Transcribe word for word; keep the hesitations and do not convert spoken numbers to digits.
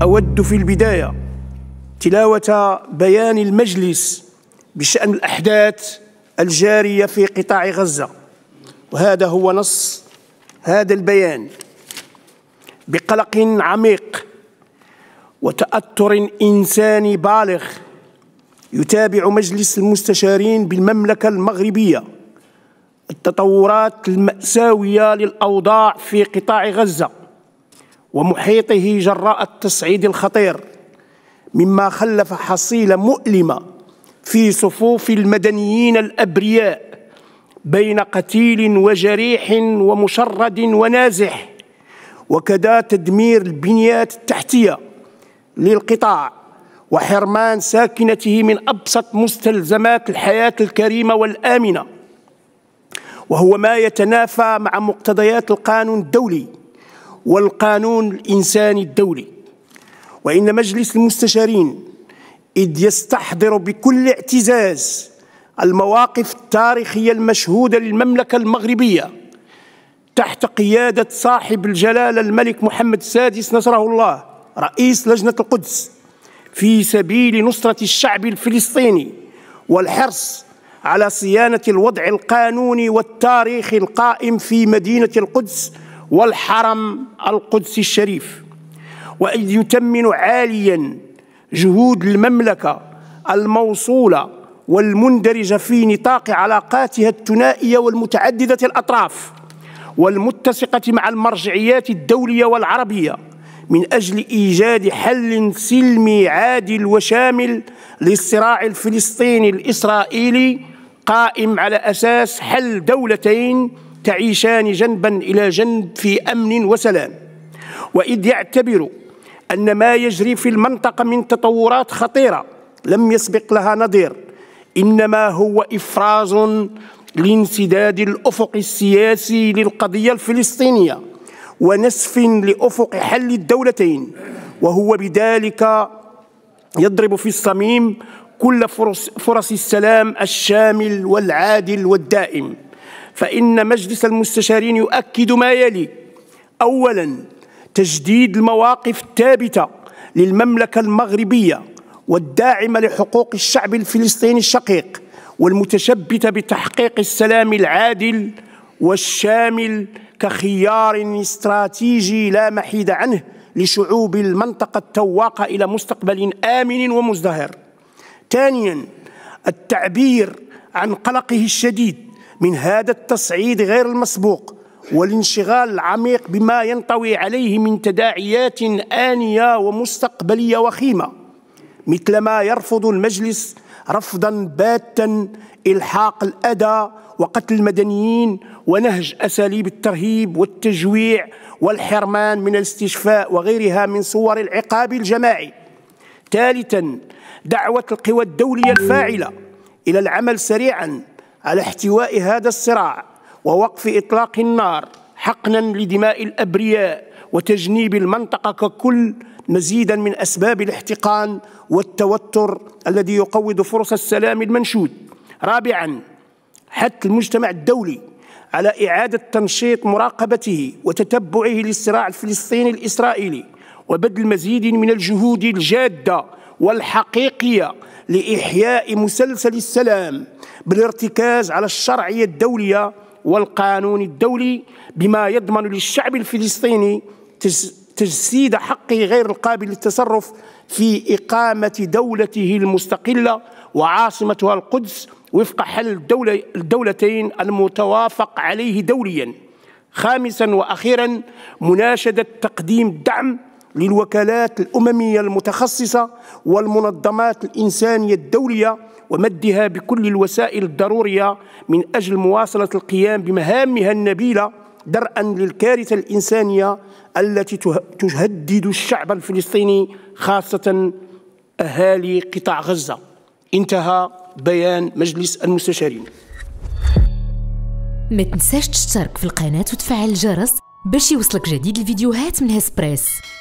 أود في البداية تلاوة بيان المجلس بشأن الأحداث الجارية في قطاع غزة، وهذا هو نص هذا البيان: بقلق عميق وتأثر إنساني بالغ يتابع مجلس المستشارين بالمملكة المغربية التطورات المأساوية للأوضاع في قطاع غزة ومحيطه جراء التصعيد الخطير، مما خلف حصيلة مؤلمة في صفوف المدنيين الأبرياء بين قتيل وجريح ومشرد ونازح، وكذا تدمير البنيات التحتية للقطاع وحرمان ساكنته من أبسط مستلزمات الحياة الكريمة والآمنة، وهو ما يتنافى مع مقتضيات القانون الدولي والقانون الإنساني الدولي. وإن مجلس المستشارين إذ يستحضر بكل اعتزاز المواقف التاريخية المشهودة للمملكة المغربية تحت قيادة صاحب الجلالة الملك محمد السادس نصره الله رئيس لجنة القدس في سبيل نصرة الشعب الفلسطيني والحرص على صيانة الوضع القانوني والتاريخي القائم في مدينة القدس والحرم القدسي الشريف، وإذ يتمن عالياً جهود المملكة الموصولة والمندرجة في نطاق علاقاتها الثنائية والمتعددة الأطراف والمتسقة مع المرجعيات الدولية والعربية من أجل إيجاد حل سلمي عادل وشامل للصراع الفلسطيني الإسرائيلي قائم على أساس حل دولتين تعيشان جنباً إلى جنب في أمن وسلام. وإذ يعتبر أن ما يجري في المنطقة من تطورات خطيرة لم يسبق لها نظير إنما هو إفراز لانسداد الأفق السياسي للقضية الفلسطينية ونسف لأفق حل الدولتين، وهو بذلك يضرب في الصميم كل فرص, فرص السلام الشامل والعادل والدائم. فإن مجلس المستشارين يؤكد ما يلي: أولاً، تجديد المواقف الثابتة للمملكة المغربية والداعمة لحقوق الشعب الفلسطيني الشقيق والمتشبتة بتحقيق السلام العادل والشامل كخيار استراتيجي لا محيد عنه لشعوب المنطقة التواقة إلى مستقبل آمن ومزدهر. ثانياً، التعبير عن قلقه الشديد من هذا التصعيد غير المسبوق والانشغال العميق بما ينطوي عليه من تداعيات آنية ومستقبلية وخيمة، مثلما يرفض المجلس رفضاً باتاً إلحاق الأذى وقتل المدنيين ونهج أساليب الترهيب والتجويع والحرمان من الاستشفاء وغيرها من صور العقاب الجماعي. ثالثاً، دعوة القوى الدولية الفاعلة إلى العمل سريعاً على احتواء هذا الصراع ووقف إطلاق النار حقناً لدماء الأبرياء وتجنيب المنطقة ككل مزيداً من أسباب الاحتقان والتوتر الذي يقوض فرص السلام المنشود. رابعاً، حث المجتمع الدولي على إعادة تنشيط مراقبته وتتبعه للصراع الفلسطيني الإسرائيلي وبذل مزيد من الجهود الجادة والحقيقية لإحياء مسلسل السلام بالارتكاز على الشرعية الدولية والقانون الدولي بما يضمن للشعب الفلسطيني تجسيد حقه غير القابل للتصرف في إقامة دولته المستقلة وعاصمتها القدس وفق حل الدولة الدولتين المتوافق عليه دولياً. خامساً وأخيراً، مناشدة تقديم الدعم للوكالات الأممية المتخصصة والمنظمات الإنسانية الدولية ومدها بكل الوسائل الضرورية من أجل مواصلة القيام بمهامها النبيلة درءاً للكارثة الإنسانية التي تهدد الشعب الفلسطيني خاصة أهالي قطاع غزة. انتهى بيان مجلس المستشارين. ما تنساش تشترك في القناة وتفعل الجرس باش يوصلك جديد الفيديوهات من هسبريس.